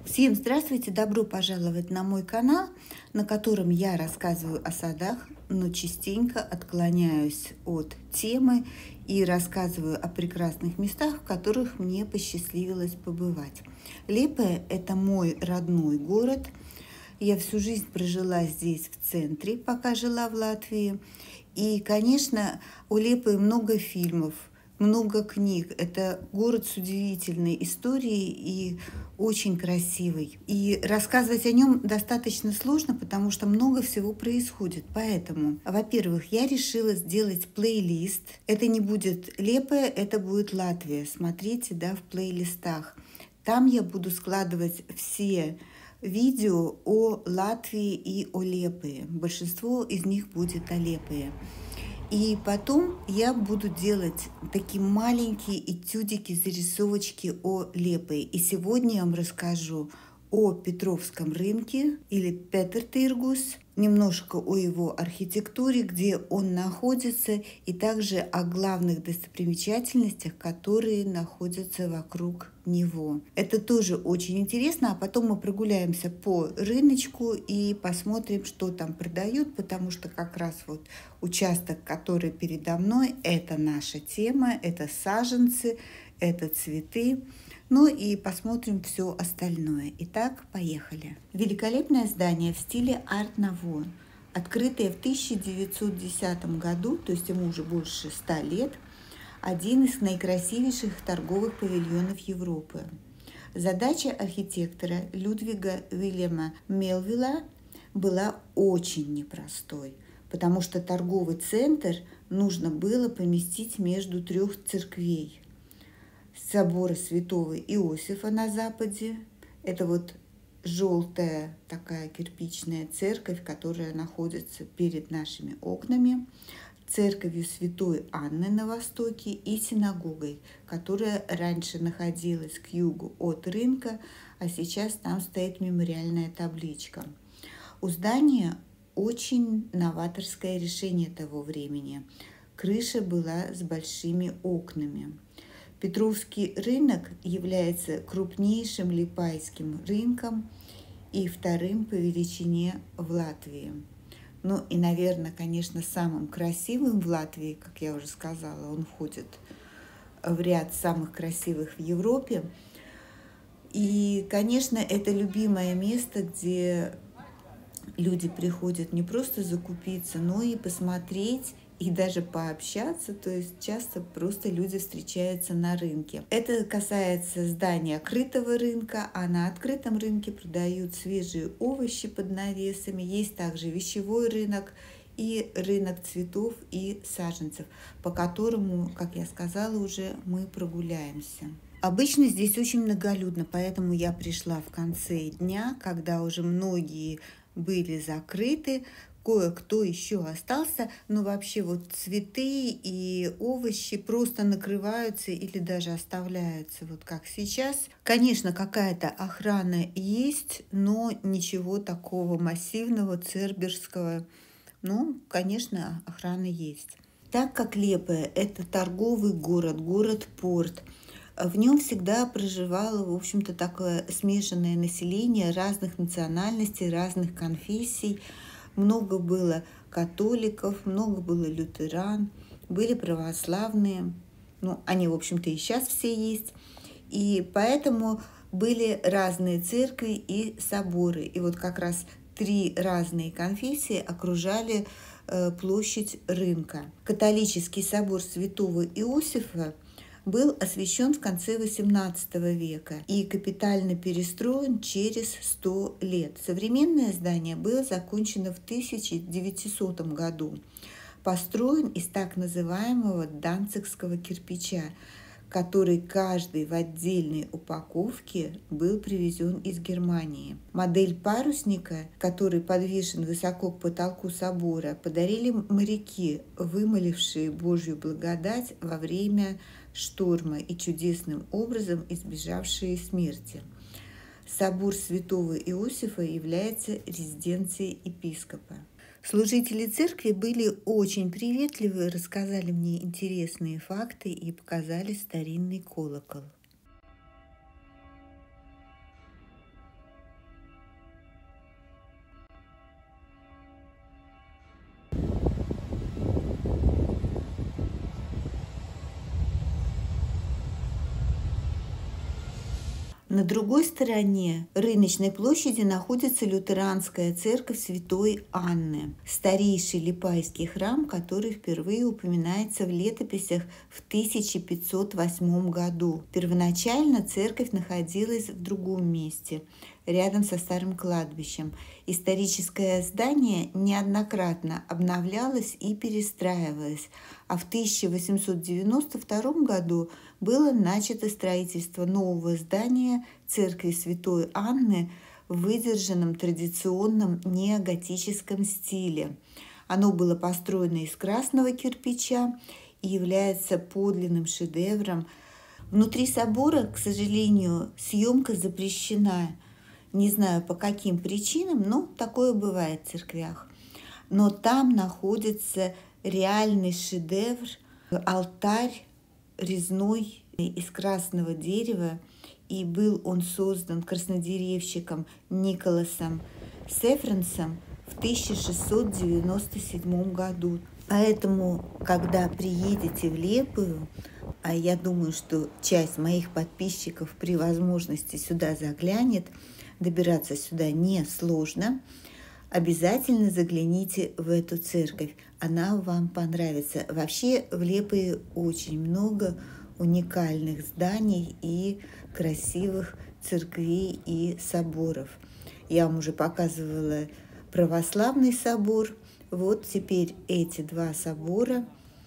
Всем здравствуйте! Добро пожаловать на мой канал, на котором я рассказываю о садах, но частенько отклоняюсь от темы и рассказываю о прекрасных местах, в которых мне посчастливилось побывать. Лепе – это мой родной город. Я всю жизнь прожила здесь, в центре, пока жила в Латвии. И, конечно, у Лепы много фильмов, много книг. Это город с удивительной историей и очень красивый. И рассказывать о нем достаточно сложно, потому что много всего происходит. Поэтому, во-первых, я решила сделать плейлист. Это не будет Лепе, это будет Латвия. Смотрите, да, в плейлистах. Там я буду складывать все видео о Латвии и о Лепе. Большинство из них будет о Лепе. И потом я буду делать такие маленькие этюдики, зарисовочки о Лепе. И сегодня я вам расскажу о Петровском рынке или Петертиргус, немножко о его архитектуре, где он находится, и также о главных достопримечательностях, которые находятся вокруг него. Это тоже очень интересно, а потом мы прогуляемся по рыночку и посмотрим, что там продают, потому что как раз вот участок, который передо мной, это наша тема, это саженцы, это цветы. Ну и посмотрим все остальное. Итак, поехали. Великолепное здание в стиле арт-ново, открытое в 1910 году, то есть ему уже больше 100 лет, один из наикрасивейших торговых павильонов Европы. Задача архитектора Людвига Вильяма Мелвилла была очень непростой, потому что торговый центр нужно было поместить между трех церквей. Собора Святого Иосифа на западе. Это вот желтая такая кирпичная церковь, которая находится перед нашими окнами. Церковью Святой Анны на востоке и синагогой, которая раньше находилась к югу от рынка, а сейчас там стоит мемориальная табличка. У здания очень новаторское решение того времени. Крыша была с большими окнами. Петровский рынок является крупнейшим липайским рынком и вторым по величине в Латвии. Ну и, наверное, конечно, самым красивым в Латвии, как я уже сказала, он входит в ряд самых красивых в Европе. И, конечно, это любимое место, где люди приходят не просто закупиться, но и посмотреть, и даже пообщаться, то есть часто просто люди встречаются на рынке. Это касается здания открытого рынка, а на открытом рынке продают свежие овощи под навесами. Есть также вещевой рынок и рынок цветов и саженцев, по которому, как я сказала уже, мы прогуляемся. Обычно здесь очень многолюдно, поэтому я пришла в конце дня, когда уже многие были закрыты, кое-кто еще остался, но вообще вот цветы и овощи просто накрываются или даже оставляются, вот как сейчас. Конечно, какая-то охрана есть, но ничего такого массивного, церберского. Ну, конечно, охрана есть. Так как Лепе – это торговый город, город-порт, в нем всегда проживало, в общем-то, такое смешанное население разных национальностей, разных конфессий. Много было католиков, много было лютеран, были православные. Ну, они, в общем-то, и сейчас все есть. И поэтому были разные церкви и соборы. И вот как раз 3 разные конфессии окружали площадь рынка. Католический собор Святого Иосифа был освящен в конце XVIII века и капитально перестроен через 100 лет. Современное здание было закончено в 1900 году. Построен из так называемого данцигского кирпича, который каждый в отдельной упаковке был привезен из Германии. Модель парусника, который подвешен высоко к потолку собора, подарили моряки, вымолившие Божью благодать во время шторма и чудесным образом избежавшие смерти. Собор Святого Иосифа является резиденцией епископа. Служители церкви были очень приветливы, рассказали мне интересные факты и показали старинный колокол. На другой стороне рыночной площади находится лютеранская церковь Святой Анны, старейший липайский храм, который впервые упоминается в летописях в 1508 году. Первоначально церковь находилась в другом месте, рядом со старым кладбищем. Историческое здание неоднократно обновлялось и перестраивалось, а в 1892 году было начато строительство нового здания церкви Святой Анны в выдержанном традиционном неоготическом стиле. Оно было построено из красного кирпича и является подлинным шедевром. Внутри собора, к сожалению, съемка запрещена. Не знаю по каким причинам, но такое бывает в церквях. Но там находится реальный шедевр, алтарь резной из красного дерева, и был он создан краснодеревщиком Николасом Сефренсом в 1697 году. Поэтому, когда приедете в Лепую, а я думаю, что часть моих подписчиков при возможности сюда заглянет, добираться сюда несложно, обязательно загляните в эту церковь, она вам понравится. Вообще в Лепое очень много уникальных зданий и красивых церквей и соборов. Я вам уже показывала православный собор, вот теперь эти два собора.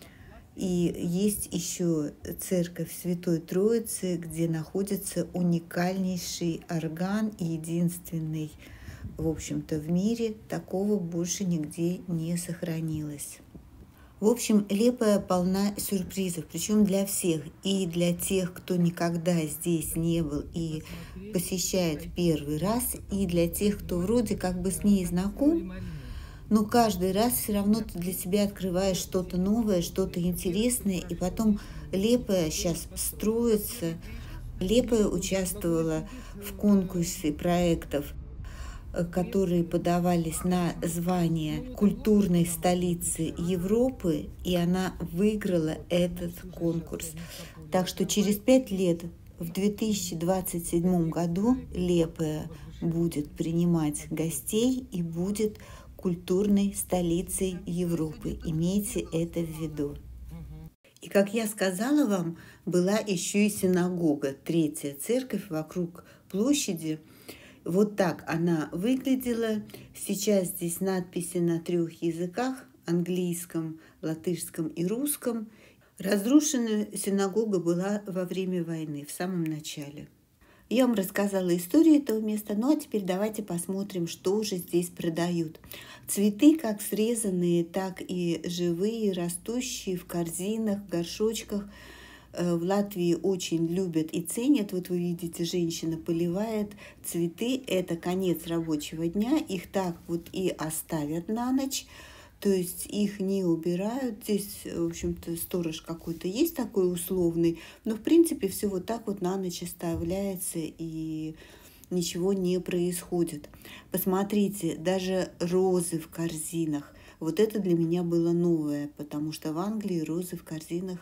И есть еще церковь Святой Троицы, где находится уникальнейший орган и единственный, в общем-то, в мире. Такого больше нигде не сохранилось. В общем, Лепая полна сюрпризов, причем для всех. И для тех, кто никогда здесь не был и посещает первый раз, и для тех, кто вроде как бы с ней знаком, но каждый раз все равно ты для себя открываешь что-то новое, что-то интересное, и потом Лепая сейчас строится. Лепая участвовала в конкурсе проектов, которые подавались на звание культурной столицы Европы, и она выиграла этот конкурс. Так что через 5 лет, в 2027 году, Лепая будет принимать гостей и будет культурной столицей Европы. Имейте это в виду. И, как я сказала вам, была еще и синагога, третья церковь вокруг площади. Вот так она выглядела. Сейчас здесь надписи на 3 языках – английском, латышском и русском. Разрушена синагога была во время войны, в самом начале. Я вам рассказала историю этого места, ну а теперь давайте посмотрим, что же здесь продают. Цветы как срезанные, так и живые, растущие в корзинах, в горшочках. В Латвии очень любят и ценят. Вот вы видите, женщина поливает цветы. Это конец рабочего дня. Их так вот и оставят на ночь. То есть их не убирают. Здесь, в общем-то, сторож какой-то есть такой условный. Но, в принципе, все вот так вот на ночь оставляется и ничего не происходит. Посмотрите, даже розы в корзинах. Вот это для меня было новое, потому что в Англии розы в корзинах,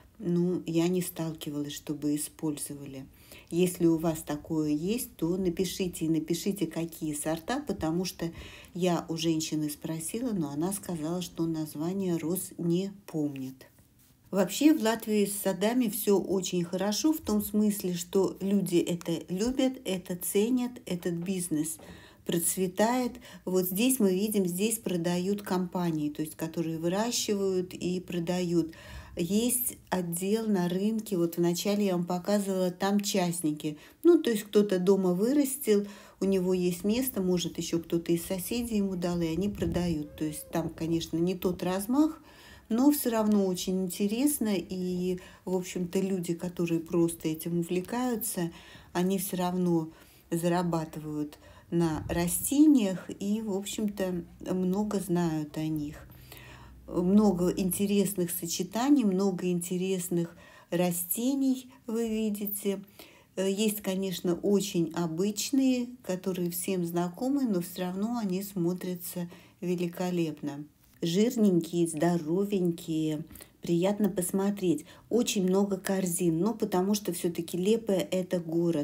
я не сталкивалась, чтобы использовали. Если у вас такое есть, то напишите, какие сорта, потому что я у женщины спросила, но она сказала, что название роз не помнит. Вообще в Латвии с садами все очень хорошо, в том смысле, что люди это любят, это ценят, этот бизнес процветает. Вот здесь мы видим, здесь продают компании, то есть которые выращивают и продают. Есть отдел на рынке, вот вначале я вам показывала, там частники. То есть кто-то дома вырастил, у него есть место, может еще кто-то из соседей ему дал, и они продают. То есть там, конечно, не тот размах, но все равно очень интересно. И, в общем-то, люди, которые просто этим увлекаются, они все равно зарабатывают на растениях и, в общем-то, много знают о них. Много интересных сочетаний, много интересных растений вы видите. Есть, конечно, очень обычные, которые всем знакомы, но все равно они смотрятся великолепно. Жирненькие, здоровенькие, приятно посмотреть. Очень много корзин, потому что все-таки Лепая – это город.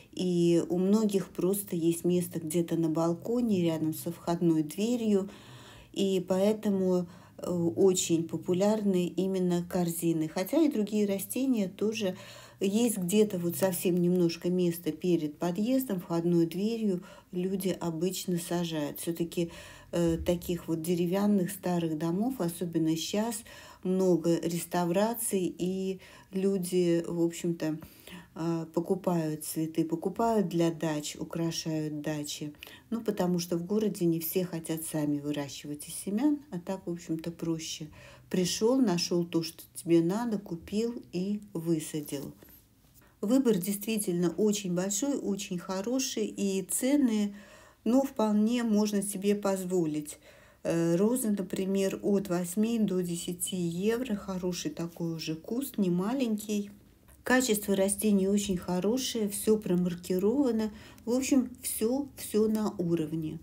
И у многих просто есть место где-то на балконе, рядом со входной дверью. И поэтому очень популярны именно корзины. Хотя и другие растения тоже есть где-то вот совсем немножко места перед подъездом, входной дверью люди обычно сажают. Все-таки таких вот деревянных старых домов, особенно сейчас, много реставраций, и люди, в общем-то, покупают цветы, покупают для дач, украшают дачи. Ну, потому что в городе не все хотят сами выращивать из семян, а так, в общем-то, проще. Пришел, нашел то, что тебе надо, купил и высадил. Выбор действительно очень большой, очень хороший, и цены, ну, вполне можно себе позволить. Розы, например, от 8 до 10 евро, хороший такой уже куст, не маленький. Качество растений очень хорошее, все промаркировано. В общем, все на уровне.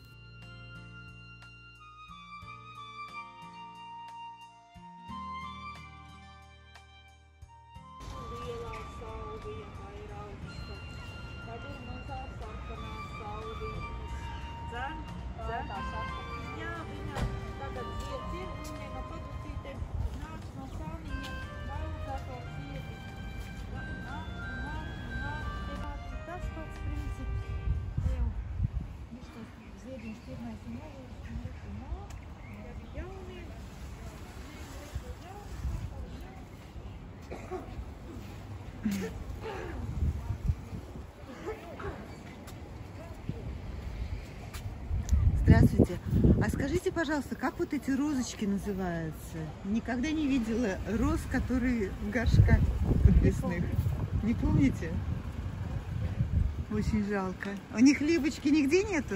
Здравствуйте. А скажите, пожалуйста, как вот эти розочки называются? Никогда не видела роз, которые в горшках подвесных. Не помните? Очень жалко. У них липочки нигде нету?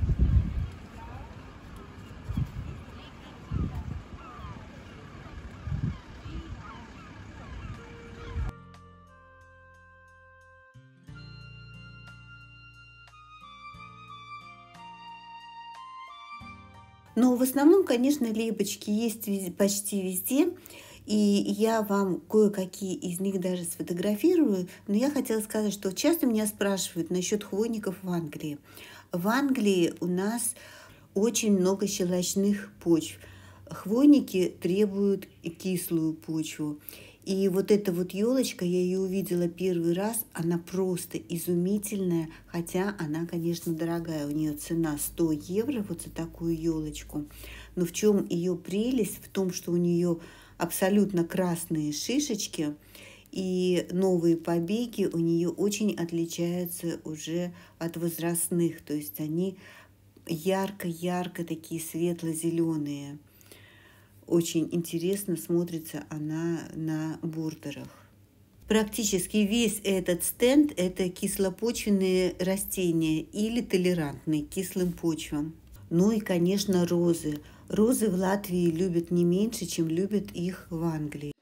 Но в основном, конечно, липочки есть почти везде. И я вам кое-какие из них даже сфотографирую. Но я хотела сказать, что часто меня спрашивают насчет хвойников в Англии. В Англии у нас очень много щелочных почв. Хвойники требуют кислую почву. И вот эта вот елочка, я ее увидела первый раз, она просто изумительная, хотя она, конечно, дорогая. У нее цена 100 евро вот за такую елочку. Но в чем ее прелесть? В том, что у нее абсолютно красные шишечки, и новые побеги у нее очень отличаются уже от возрастных. То есть они ярко-ярко такие светло-зеленые. Очень интересно смотрится она на бордерах. Практически весь этот стенд – это кислопочвенные растения или толерантные к кислым почвам. Ну и, конечно, розы. Розы в Латвии любят не меньше, чем любят их в Англии.